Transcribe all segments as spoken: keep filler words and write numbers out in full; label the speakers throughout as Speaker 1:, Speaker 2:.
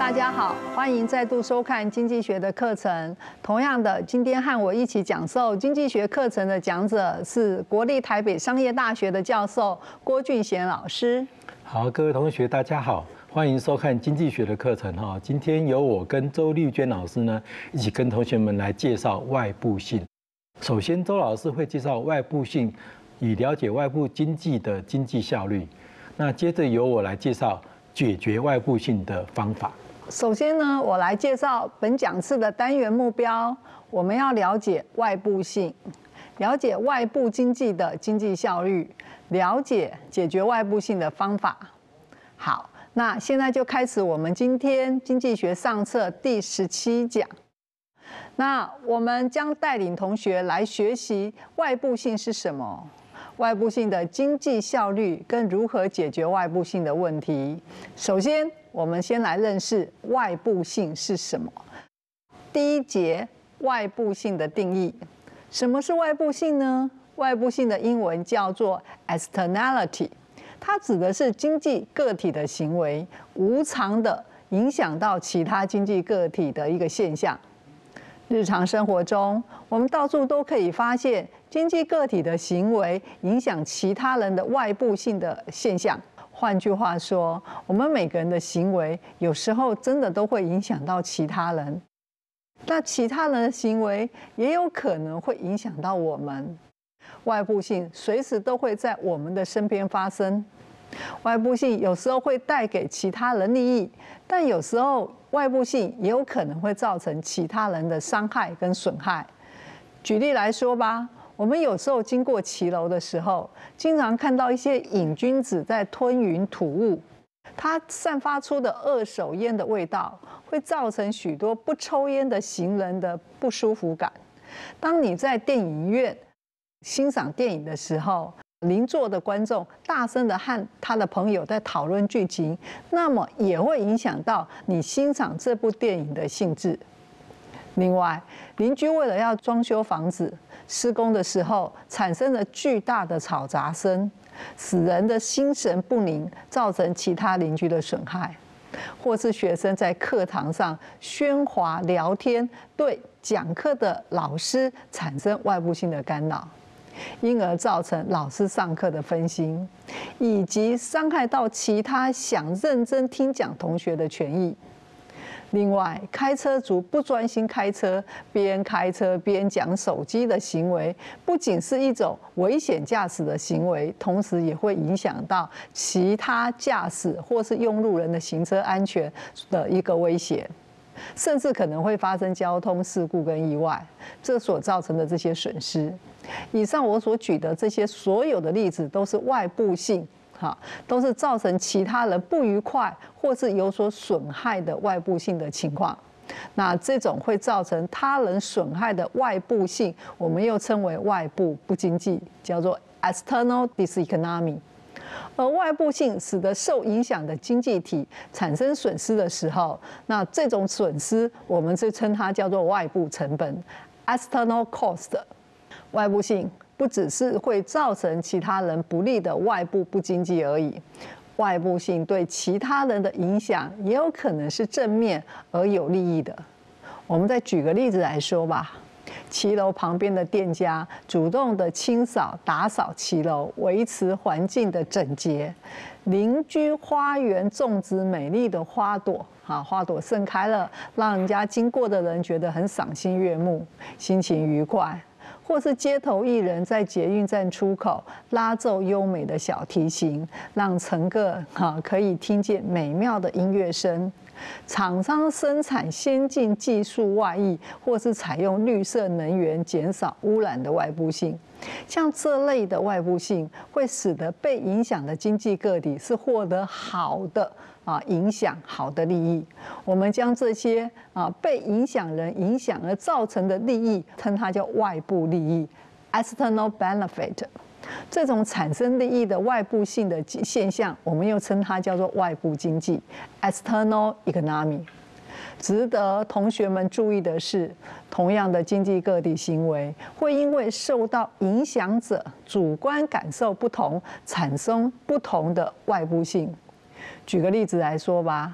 Speaker 1: 大家好，欢迎再度收看经济学的课程。同样的，今天和我一起讲授经济学课程的讲者是国立台北商业大学的教授郭俊贤老师。
Speaker 2: 好，各位同学，大家好，欢迎收看经济学的课程哈。今天由我跟周丽娟老师呢，一起跟同学们来介绍外部性。首先，周老师会介绍外部性，以了解外部经济的经济效率。那接着由我来介绍解决外部性的方法。
Speaker 1: 首先呢，我来介绍本讲次的单元目标。我们要了解外部性，了解外部经济的经济效率，了解解决外部性的方法。好，那现在就开始我们今天经济学上册第十七讲。那我们将带领同学来学习外部性是什么，外部性的经济效率跟如何解决外部性的问题。首先，我们先来认识外部性是什么。第一节，外部性的定义。什么是外部性呢？外部性的英文叫做 externality， 它指的是经济个体的行为无偿的影响到其他经济个体的一个现象。日常生活中，我们到处都可以发现经济个体的行为影响其他人的外部性的现象。换句话说，我们每个人的行为有时候真的都会影响到其他人，那其他人的行为也有可能会影响到我们。外部性随时都会在我们的身边发生。外部性有时候会带给其他人利益，但有时候外部性也有可能会造成其他人的伤害跟损害。举例来说吧，我们有时候经过骑楼的时候，经常看到一些瘾君子在吞云吐雾，它散发出的二手烟的味道，会造成许多不抽烟的行人的不舒服感。当你在电影院欣赏电影的时候，邻座的观众大声地和他的朋友在讨论剧情，那么也会影响到你欣赏这部电影的兴致。另外，邻居为了要装修房子，施工的时候产生了巨大的吵杂声，使人的心神不宁，造成其他邻居的损害；或是学生在课堂上喧哗聊天，对讲课的老师产生外部性的干扰，因而造成老师上课的分心，以及伤害到其他想认真听讲同学的权益。另外，开车族不专心开车，边开车边讲手机的行为，不仅是一种危险驾驶的行为，同时也会影响到其他驾驶或是用路人的行车安全的一个威胁，甚至可能会发生交通事故跟意外，这所造成的这些损失。以上我所举的这些所有的例子都是外部性，哈，都是造成其他人不愉快或是有所损害的外部性的情况。那这种会造成他人损害的外部性，我们又称为外部不经济，叫做 external diseconomy。而外部性使得受影响的经济体产生损失的时候，那这种损失我们就称它叫做外部成本 external cost。外部性不只是会造成其他人不利的外部不经济而已，外部性对其他人的影响也有可能是正面而有利益的。我们再举个例子来说吧。骑楼旁边的店家主动的清扫打扫骑楼，维持环境的整洁。邻居花园种植美丽的花朵，啊，花朵盛开了，让人家经过的人觉得很赏心悦目，心情愉快。或是街头艺人在捷运站出口拉奏优美的小提琴，让乘客啊可以听见美妙的音乐声。厂商生产先进技术外溢，或是采用绿色能源减少污染的外部性，像这类的外部性会使得被影响的经济个体是获得好的啊影响、好的利益。我们将这些啊被影响人影响而造成的利益，称它叫外部利益 （external benefit）。这种产生利益的外部性的现象，我们又称它叫做外部经济 （external economy）。值得同学们注意的是，同样的经济个体行为，会因为受到影响者主观感受不同，产生不同的外部性。举个例子来说吧，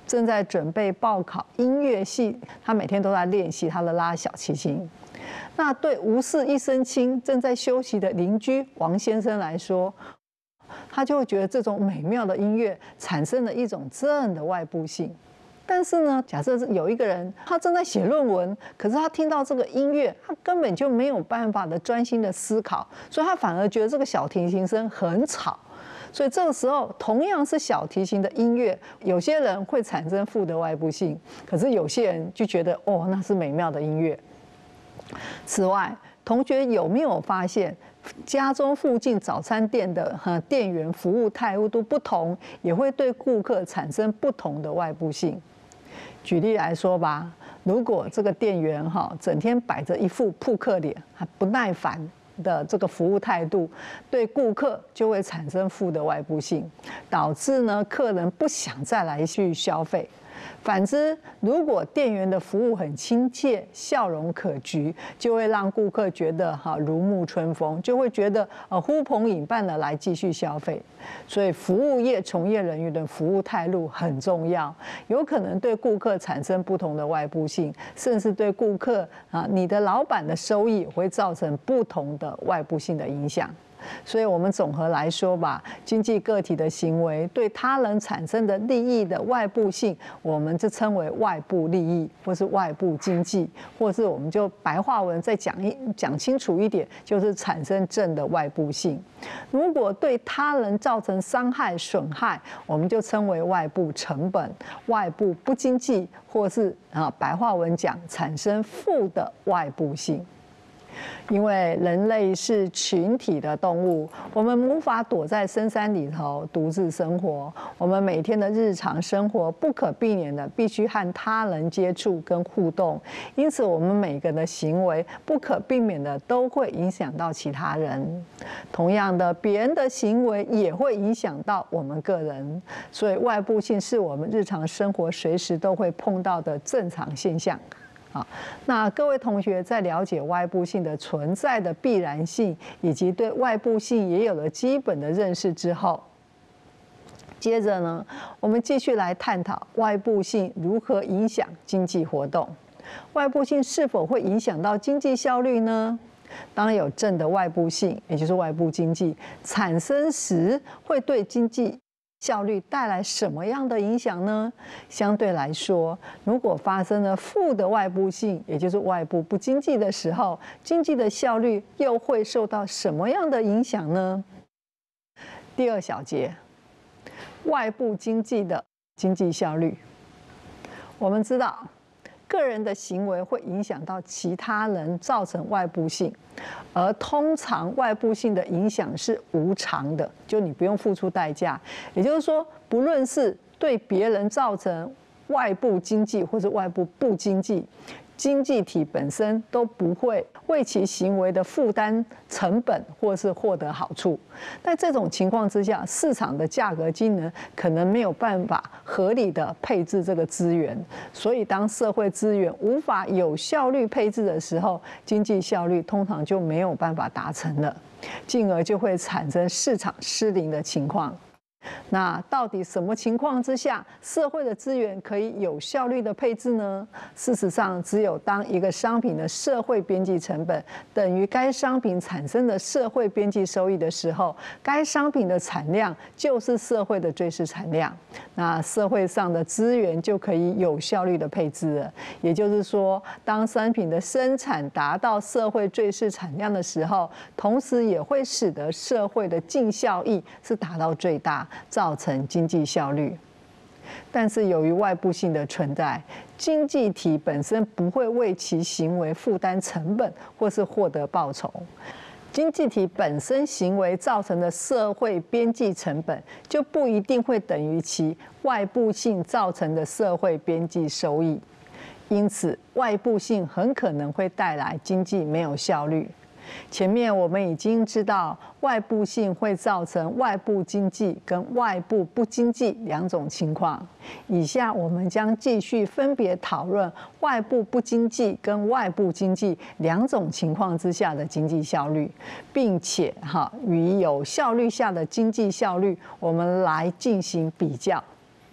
Speaker 1: 正在准备报考音乐系，他每天都在练习他的拉小提琴。那对无事一身轻、正在休息的邻居王先生来说，他就会觉得这种美妙的音乐产生了一种正的外部性。但是呢，假设有一个人他正在写论文，可是他听到这个音乐，他根本就没有办法的专心的思考，所以他反而觉得这个小提琴声很吵。所以这个时候，同样是小提琴的音乐，有些人会产生负的外部性，可是有些人就觉得哦，那是美妙的音乐。此外，同学有没有发现，家中附近早餐店的哈店员服务态度不同，也会对顾客产生不同的外部性？举例来说吧，如果这个店员哈整天摆着一副扑克脸，还不耐烦的这个服务态度，对顾客就会产生负的外部性，导致呢客人不想再来去消费。反之，如果店员的服务很亲切，笑容可掬，就会让顾客觉得哈如沐春风，就会觉得呃呼朋引伴的来继续消费。所以，服务业从业人员的服务态度很重要，有可能对顾客产生不同的外部性，甚至对顾客啊你的老板的收益会造成不同的外部性的影响。所以，我们总和来说吧，经济个体的行为对他人产生的利益的外部性，我们就称为外部利益，或是外部经济，或是我们就白话文再讲一讲清楚一点，就是产生正的外部性。如果对他人造成伤害、损害，我们就称为外部成本、外部不经济，或是啊白话文讲产生负的外部性。因为人类是群体的动物，我们无法躲在深山里头独自生活。我们每天的日常生活不可避免的必须和他人接触跟互动，因此我们每个人的行为不可避免的都会影响到其他人。同样的，别人的行为也会影响到我们个人。所以外部性是我们日常生活随时都会碰到的正常现象。好，那各位同学在了解外部性的存在的必然性，以及对外部性也有了基本的认识之后，接着呢，我们继续来探讨外部性如何影响经济活动。外部性是否会影响到经济效率呢？当然有正的外部性，也就是外部经济产生时，会对经济效率带来什么样的影响呢？相对来说，如果发生了负的外部性，也就是外部不经济的时候，经济的效率又会受到什么样的影响呢？第二小节，外部经济的经济效率。我们知道，个人的行为会影响到其他人，造成外部性，而通常外部性的影响是无偿的，就你不用付出代价。也就是说，不论是对别人造成外部经济或者外部不经济，经济体本身都不会为其行为的负担成本或是获得好处。在这种情况之下，市场的价格机能可能没有办法合理的配置这个资源，所以当社会资源无法有效率配置的时候，经济效率通常就没有办法达成了，进而就会产生市场失灵的情况。那到底什么情况之下，社会的资源可以有效率的配置呢？事实上，只有当一个商品的社会边际成本等于该商品产生的社会边际收益的时候，该商品的产量就是社会的最适产量，那社会上的资源就可以有效率的配置了。也就是说，当商品的生产达到社会最适产量的时候，同时也会使得社会的净效益是达到最大，造成经济效率。但是由于外部性的存在，经济体本身不会为其行为负担成本或是获得报酬。经济体本身行为造成的社会边际成本，就不一定会等于其外部性造成的社会边际收益。因此，外部性很可能会带来经济没有效率。前面我们已经知道，外部性会造成外部经济跟外部不经济两种情况。以下我们将继续分别讨论外部不经济跟外部经济两种情况之下的经济效率，并且哈与有效率下的经济效率，我们来进行比较。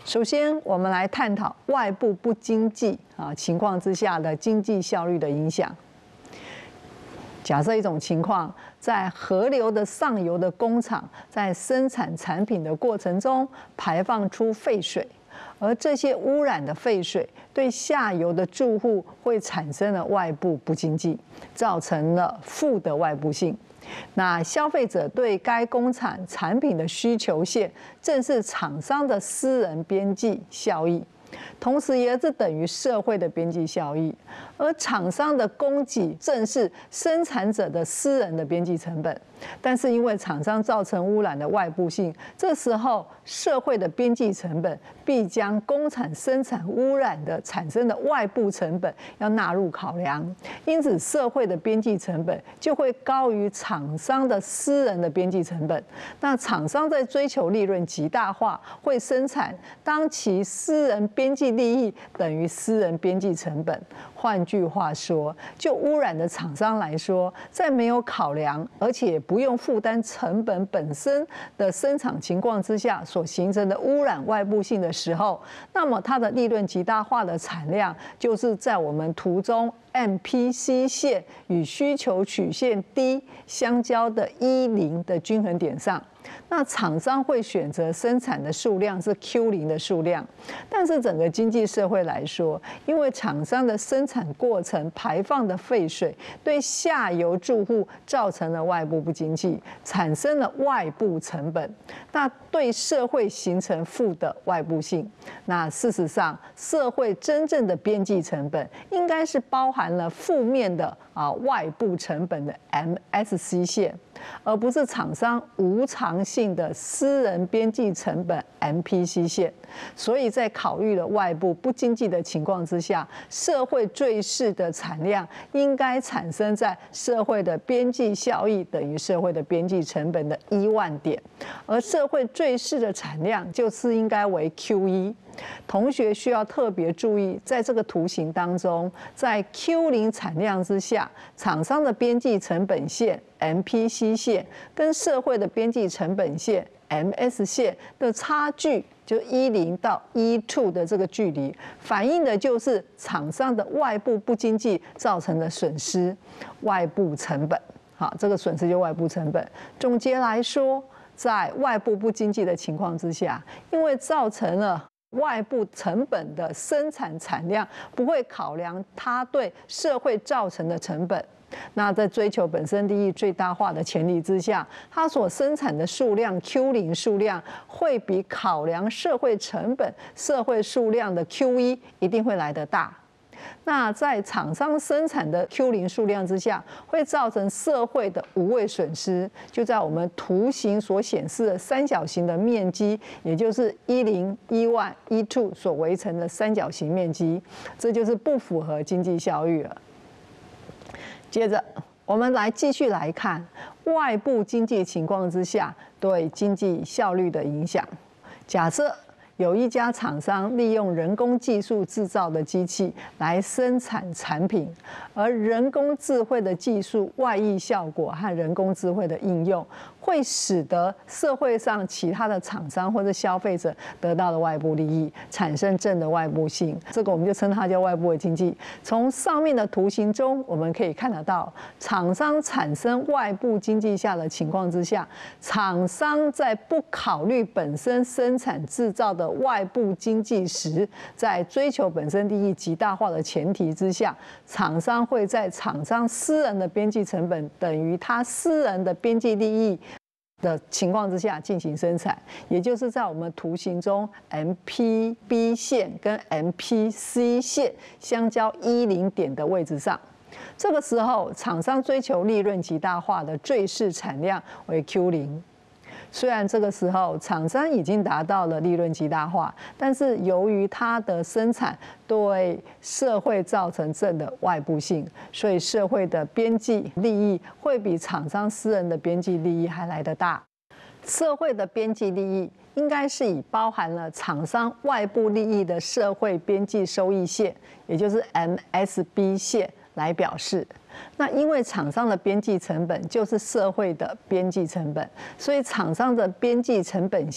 Speaker 1: 首先，我们来探讨外部不经济啊情况之下的经济效率的影响。假设一种情况，在河流的上游的工厂在生产产品的过程中排放出废水，而这些污染的废水对下游的住户会产生了外部不经济，造成了负的外部性。那消费者对该工厂产品的需求线，正是厂商的私人边际效益。同时也是等于社会的边际效益，而厂商的供给正是生产者的私人的边际成本。但是因为厂商造成污染的外部性，这时候社会的边际成本必将工厂生产污染的产生的外部成本要纳入考量，因此社会的边际成本就会高于厂商的私人的边际成本。那厂商在追求利润极大化，会生产当其私人边际利益等于私人边际成本。换句话说，就污染的厂商来说，在没有考量而且不用负担成本本身的生产情况之下所形成的污染外部性的时候，那么它的利润极大化的产量就是在我们图中 M P C 线与需求曲线 D 相交的一零的均衡点上。那厂商会选择生产的数量是 Q 零的数量，但是整个经济社会来说，因为厂商的生产过程排放的废水对下游住户造成了外部不经济，产生了外部成本，那对社会形成负的外部性。那事实上，社会真正的边际成本应该是包含了负面的啊外部成本的 M S C 线，而不是厂商无偿性的私人边际成本 M P C 线。所以在考虑了外部不经济的情况之下，社会最适的产量应该产生在社会的边际效益等于社会的边际成本的一万点，而社会最适的产量就是应该为 Q 一。同学需要特别注意，在这个图形当中，在 Q 零产量之下，厂商的边际成本线 M P C 线跟社会的边际成本线 M S 线的差距，就一零到一二的这个距离，反映的就是厂商的外部不经济造成的损失，外部成本。好，这个损失就外部成本。总结来说，在外部不经济的情况之下，因为造成了外部成本的生产产量不会考量它对社会造成的成本，那在追求本身利益最大化的前提之下，它所生产的数量 Q 零数量会比考量社会成本社会数量的 Q 一一定会来得大。那在厂商生产的 Q 零数量之下，会造成社会的无谓损失，就在我们图形所显示的三角形的面积，也就是一零、一万、一二所围成的三角形面积，这就是不符合经济效益了。接着，我们来继续来看外部经济情况之下对经济效率的影响。假设有一家厂商利用人工技术制造的机器来生产产品，而人工智慧的技术外溢效果和人工智慧的应用，会使得社会上其他的厂商或者消费者得到的外部利益，产生正的外部性，这个我们就称它叫外部的经济。从上面的图形中，我们可以看得到，厂商产生外部经济下的情况之下，厂商在不考虑本身生产制造的外部经济时，在追求本身利益极大化的前提之下，厂商会在厂商私人的边际成本等于他私人的边际利益的情况之下进行生产，也就是在我们图形中 M P B 线跟 M P C 线相交一零点的位置上。这个时候，厂商追求利润极大化的最适产量为 Q 零。虽然这个时候厂商已经达到了利润极大化，但是由于它的生产对社会造成正的外部性，所以社会的边际利益会比厂商私人的边际利益还来得大。社会的边际利益应该是以包含了厂商外部利益的社会边际收益线，也就是 M S B 线来表示。那因为厂商的边际成本就是社会的边际成本，所以厂商的边际成本线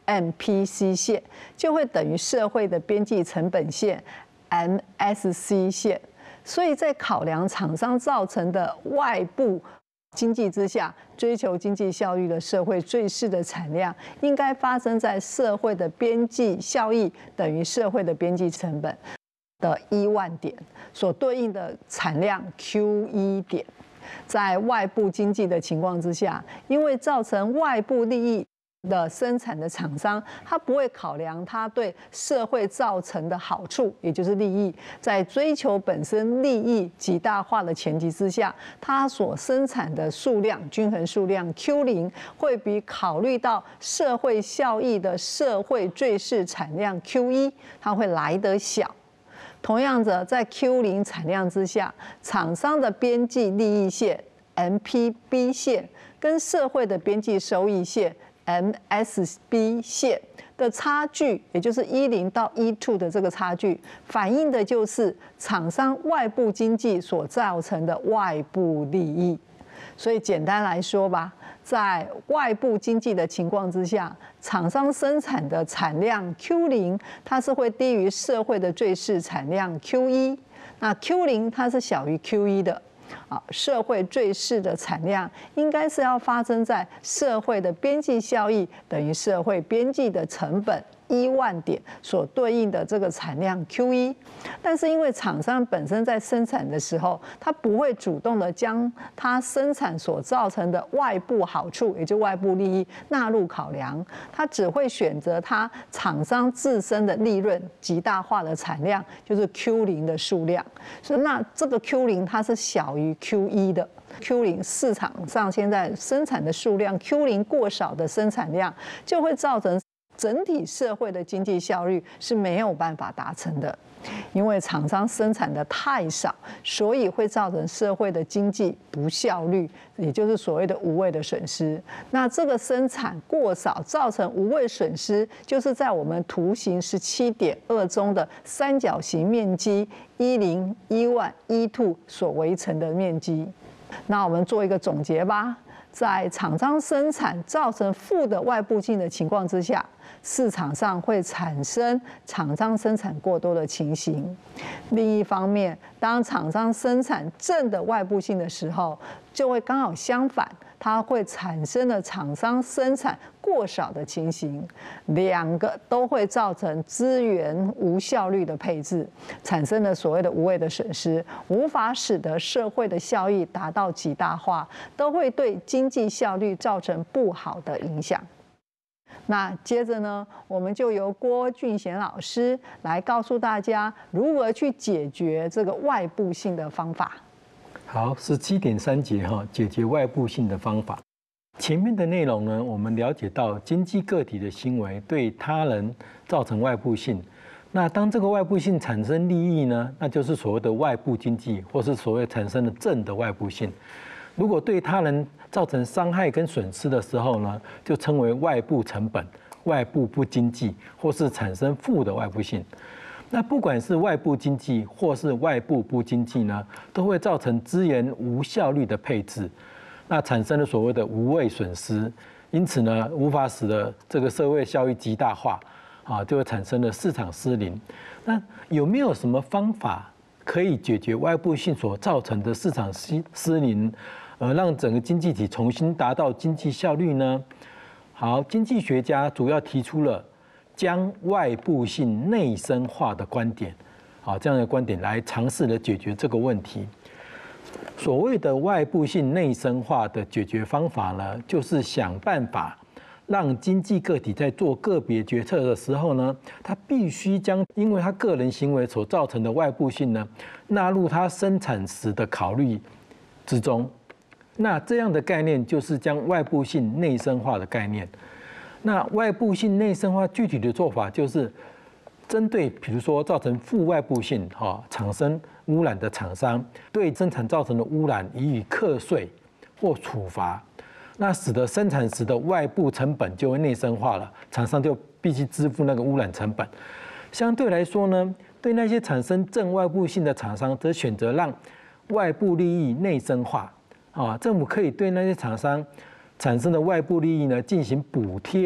Speaker 1: M P C 线，就会等于社会的边际成本线 M S C 线。所以在考量厂商造成的外部经济之下，追求经济效率的社会最适的产量，应该发生在社会的边际效益等于社会的边际成本的一万点所对应的产量 Q 一点。在外部经济的情况之下，因为造成外部利益的生产的厂商，他不会考量他对社会造成的好处，也就是利益，在追求本身利益极大化的前提之下，他所生产的数量均衡数量 Q 零会比考虑到社会效益的社会最适产量 Q 一，它会来得小。同样的，在 Q 零产量之下，厂商的边际利益线 M P B 线跟社会的边际收益线 M S B 线的差距，也就是一零到一二的这个差距，反映的就是厂商外部经济所造成的外部利益。所以简单来说吧，在外部经济的情况之下，厂商生产的产量 Q 零，它是会低于社会的最适产量 Q 一。那 Q 零它是小于 Q 一的。啊，社会最适的产量应该是要发生在社会的边际效益等于社会边际的成本一万点所对应的这个产量 Q 一，但是因为厂商本身在生产的时候，它不会主动的将它生产所造成的外部好处，也就外部利益纳入考量，它只会选择它厂商自身的利润极大化的产量，就是 Q 零的数量。所以那这个 Q 零它是小于 Q 一的。Q 零市场上现在生产的数量 Q 零过少的生产量，就会造成整体社会的经济效率是没有办法达成的，因为厂商生产的太少，所以会造成社会的经济不效率，也就是所谓的无谓的损失。那这个生产过少造成无谓损失，就是在我们图形十七点二中的三角形面积一零、一万、一二所围成的面积。那我们做一个总结吧。在厂商生产造成负的外部性的情况之下，市场上会产生厂商生产过多的情形。另一方面，当厂商生产正的外部性的时候，就会刚好相反，它会产生了厂商生产过少的情形，两个都会造成资源无效率的配置，产生了所谓的无谓的损失，无法使得社会的效益达到极大化，都会对经济效率造成不好的影响。那接着呢，我们就由郭俊贤老师来告诉大家如何去解决这个外部性的方法。
Speaker 2: 好，十七点三节哈，解决外部性的方法。前面的内容呢，我们了解到经济个体的行为对他人造成外部性。那当这个外部性产生利益呢，那就是所谓的外部经济，或是所谓产生的正的外部性。如果对他人造成伤害跟损失的时候呢，就称为外部成本、外部不经济，或是产生负的外部性。那不管是外部经济或是外部不经济呢，都会造成资源无效率的配置，那产生了所谓的无谓损失，因此呢，无法使得这个社会效益极大化，啊，就会产生了市场失灵。那有没有什么方法可以解决外部性所造成的市场失失灵？呃，让整个经济体重新达到经济效率呢？好，经济学家主要提出了将外部性内生化的观点，好，这样的观点来尝试的解决这个问题。所谓的外部性内生化的解决方法呢，就是想办法让经济个体在做个别决策的时候呢，他必须将因为他个人行为所造成的外部性呢，纳入他生产时的考虑之中。那这样的概念就是将外部性内生化的概念。那外部性内生化具体的做法就是针对比如说造成负外部性哈产生污染的厂商，对生产造成的污染予以课税或处罚，那使得生产时的外部成本就会内生化了，厂商就必须支付那个污染成本。相对来说呢，对那些产生正外部性的厂商，则选择让外部利益内生化。啊，政府可以对那些厂商产生的外部利益呢进行补贴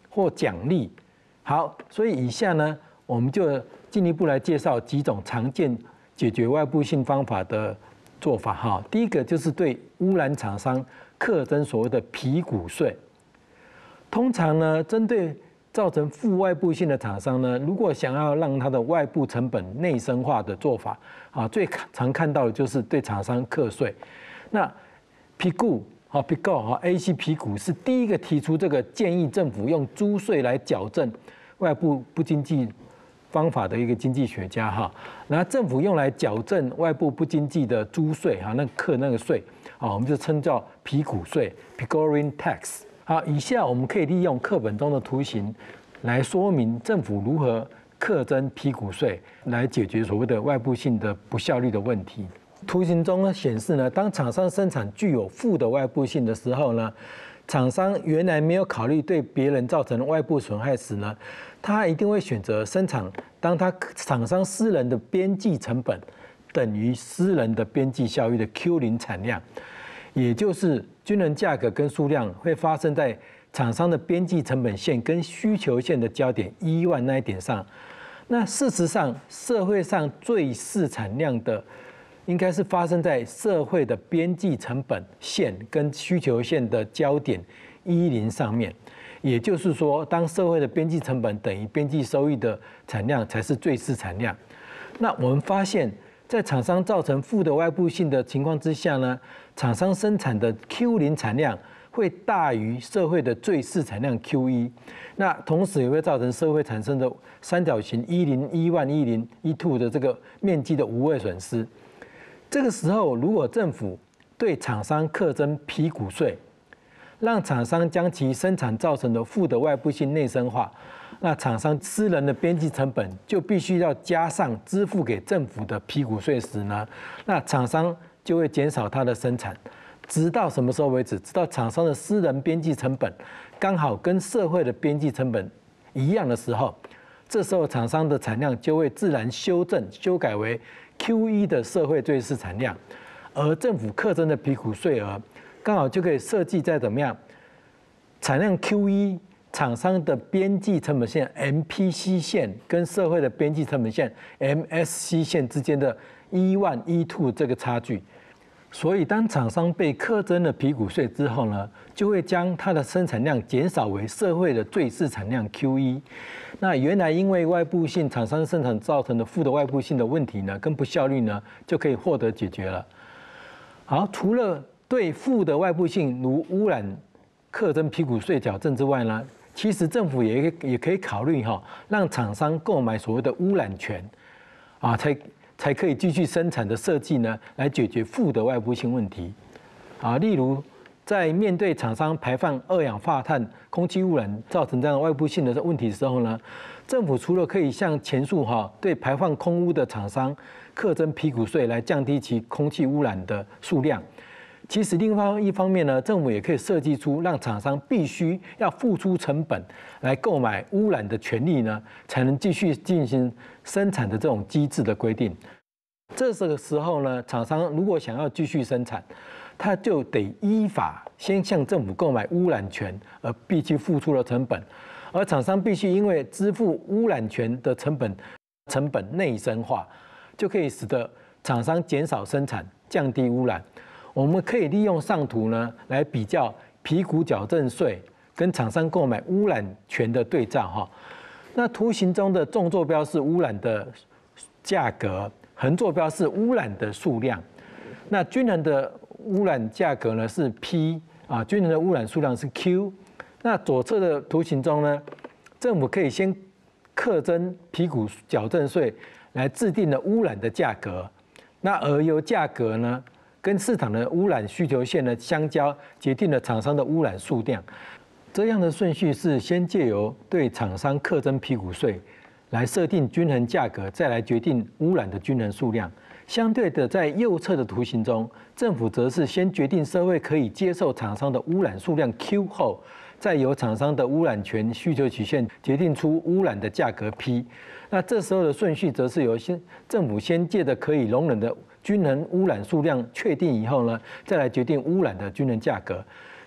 Speaker 2: 或奖励。好，所以以下呢，我们就进一步来介绍几种常见解决外部性方法的做法哈。第一个就是对污染厂商课征所谓的皮股税。通常呢，针对造成负外部性的厂商呢，如果想要让它的外部成本内生化的做法啊，最常看到的就是对厂商课税。那皮股啊，皮股啊 ，A C 皮股是第一个提出这个建议政府用租税来矫正外部不经济方法的一个经济学家哈。然后政府用来矫正外部不经济的租税哈，那课那个税啊，我们就称叫皮股税 （Pigourin tax）。好，以下我们可以利用课本中的图形来说明政府如何课征皮股税，来解决所谓的外部性的不效率的问题。图形中显示呢，当厂商生产具有负的外部性的时候呢，厂商原来没有考虑对别人造成的外部损害时呢，他一定会选择生产，当他厂商私人的边际成本等于私人的边际效益的 Q 零产量。也就是均衡价格跟数量会发生在厂商的边际成本线跟需求线的交点一万那一点上。那事实上，社会上最适产量的应该是发生在社会的边际成本线跟需求线的交点一零上面。也就是说，当社会的边际成本等于边际收益的产量才是最适产量。那我们发现，在厂商造成负的外部性的情况之下呢，厂商生产的 Q 零产量会大于社会的最适产量 Q 一，那同时也会造成社会产生的三角形一零一万一零一 two 的这个面积的无谓损失。这个时候，如果政府对厂商课征皮股税，让厂商将其生产造成的负的外部性内生化，那厂商私人的边际成本就必须要加上支付给政府的皮股税时呢，那厂商就会减少它的生产，直到什么时候为止？直到厂商的私人边际成本刚好跟社会的边际成本一样的时候，这时候厂商的产量就会自然修正修改为 Q 一的社会最适产量，而政府课征的皮股税额刚好就可以设计在怎么样产量 Q 一。厂商的边际成本线 M P C 线跟社会的边际成本线 M S C 线之间的一万一 two 这个差距，所以当厂商被课征了皮股税之后呢，就会将它的生产量减少为社会的最适产量 Q 一。那原来因为外部性厂商生产造成的负的外部性的问题呢，跟不效率呢，就可以获得解决了。好，除了对负的外部性如污染课征皮股税矫正之外呢，其实政府也也可以考虑哈，让厂商购买所谓的污染权，啊，才才可以继续生产的设计呢，来解决负的外部性问题，啊，例如在面对厂商排放二氧化碳、空气污染造成这样的外部性的问题的时候呢，政府除了可以像前述哈，对排放空污的厂商课征皮股税来降低其空气污染的数量。其实，另外一方面呢，政府也可以设计出让厂商必须要付出成本来购买污染的权利呢，才能继续进行生产的这种机制的规定。这个时候呢，厂商如果想要继续生产，他就得依法先向政府购买污染权，而必须付出的成本，而厂商必须因为支付污染权的成本，成本内生化，就可以使得厂商减少生产，降低污染。我们可以利用上图呢，来比较皮股矫正税跟厂商购买污染权的对照哈。那图形中的纵坐标是污染的价格，横坐标是污染的数量。那均衡的污染价格呢是 P 啊，均衡的污染数量是 Q。那左侧的图形中呢，政府可以先课征皮股矫正税来制定了污染的价格，那而由价格呢，跟市场的污染需求线呢相交，决定了厂商的污染数量。这样的顺序是先借由对厂商课征皮股税，来设定均衡价格，再来决定污染的均衡数量。相对的，在右侧的图形中，政府则是先决定社会可以接受厂商的污染数量 Q 后，再由厂商的污染权需求曲线决定出污染的价格 P。那这时候的顺序则是由先政府先借的可以容忍的均衡污染数量确定以后呢，再来决定污染的均衡价格。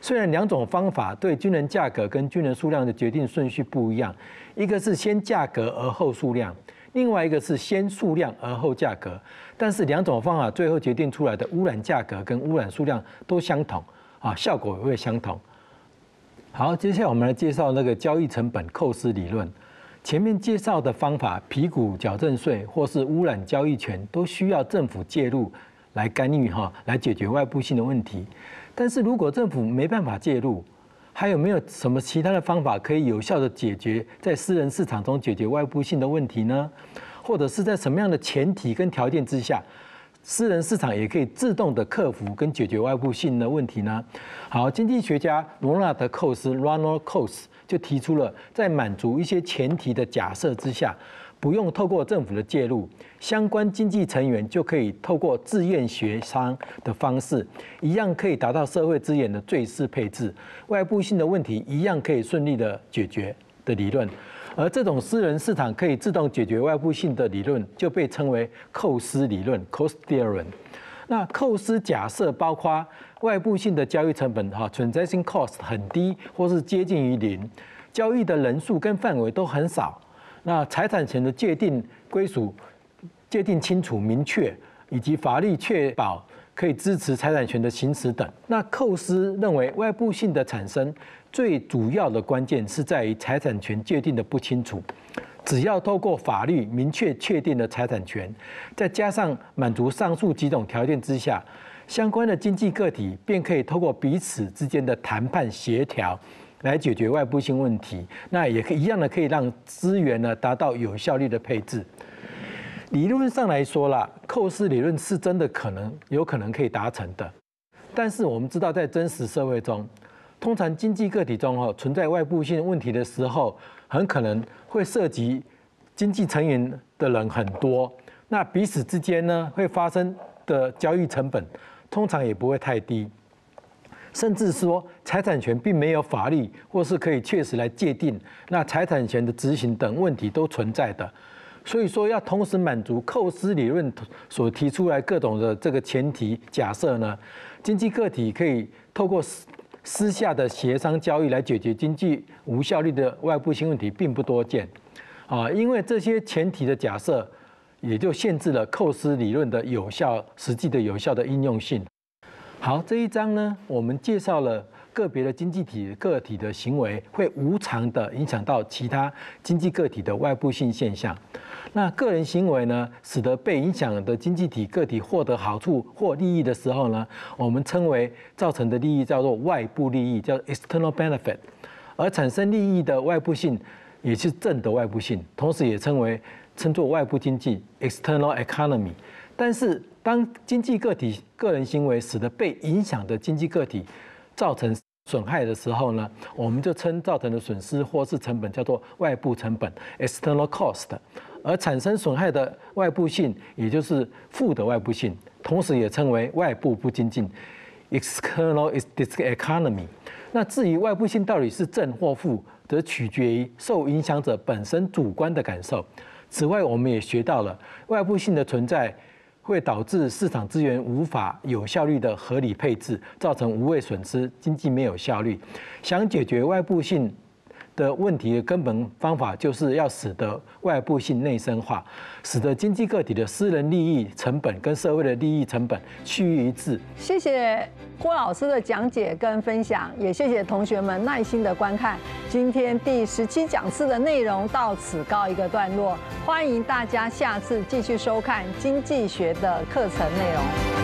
Speaker 2: 虽然两种方法对军人价格跟军人数量的决定顺序不一样，一个是先价格而后数量，另外一个是先数量而后价格，但是两种方法最后决定出来的污染价格跟污染数量都相同，啊，效果也会相同。好，接下来我们来介绍那个交易成本扣施理论。前面介绍的方法，皮股矫正税或是污染交易权，都需要政府介入来干预哈，来解决外部性的问题。但是如果政府没办法介入，还有没有什么其他的方法可以有效的解决在私人市场中解决外部性的问题呢？或者是在什么样的前提跟条件之下，私人市场也可以自动的克服跟解决外部性的问题呢？好，经济学家罗纳德·寇斯 （Ronald Coase） 就提出了，在满足一些前提的假设之下，不用透过政府的介入，相关经济成员就可以透过自愿协商的方式，一样可以达到社会资源的最适配置，外部性的问题一样可以顺利的解决的理论。而这种私人市场可以自动解决外部性的理论，就被称为寇斯理论 （Coase Theorem）。那寇斯假设包括外部性的交易成本哈 （transaction cost） 很低，或是接近于零，交易的人数跟范围都很少。那财产权的界定归属界定清楚明确，以及法律确保可以支持财产权的行使等。那寇斯认为，外部性的产生最主要的关键是在于财产权界定的不清楚。只要透过法律明确确定的财产权，再加上满足上述几种条件之下，相关的经济个体便可以透过彼此之间的谈判协调来解决外部性问题。那也可以一样的可以让资源呢达到有效率的配置。理论上来说啦，寇斯理论是真的可能有可能可以达成的，但是我们知道在真实社会中，通常经济个体中哈存在外部性问题的时候，很可能会涉及经济成员的人很多，那彼此之间呢会发生的交易成本通常也不会太低，甚至说财产权并没有法律或是可以确实来界定，那财产权的执行等问题都存在的。所以说要同时满足寇斯理论所提出来各种的这个前提假设呢，经济个体可以透过私下的协商交易来解决经济无效率的外部性问题并不多见，啊，因为这些前提的假设，也就限制了寇斯理论的有效、实际的有效的应用性。好，这一章呢，我们介绍了个别的经济体个体的行为会无偿的影响到其他经济个体的外部性现象。那个人行为呢，使得被影响的经济体个体获得好处或利益的时候呢，我们称为造成的利益叫做外部利益，叫 external benefit。而产生利益的外部性也是正的外部性，同时也称为称作外部经济 external economy。但是当经济个体个人行为使得被影响的经济个体造成损害的时候呢，我们就称造成的损失或是成本叫做外部成本 external cost。而产生损害的外部性，也就是负的外部性，同时也称为外部不经济 external economy。那至于外部性到底是正或负，则取决于受影响者本身主观的感受。此外，我们也学到了外部性的存在会导致市场资源无法有效率的合理配置，造成无谓损失，经济没有效率。想解决外部性的问题的根本方法，就是要使得外部性内生化，使得经济个体的私人利益成本跟社会的利益成本趋于一致。
Speaker 1: 谢谢郭老师的讲解跟分享，也谢谢同学们耐心的观看。今天第十七讲次的内容到此告一个段落，欢迎大家下次继续收看经济学的课程内容。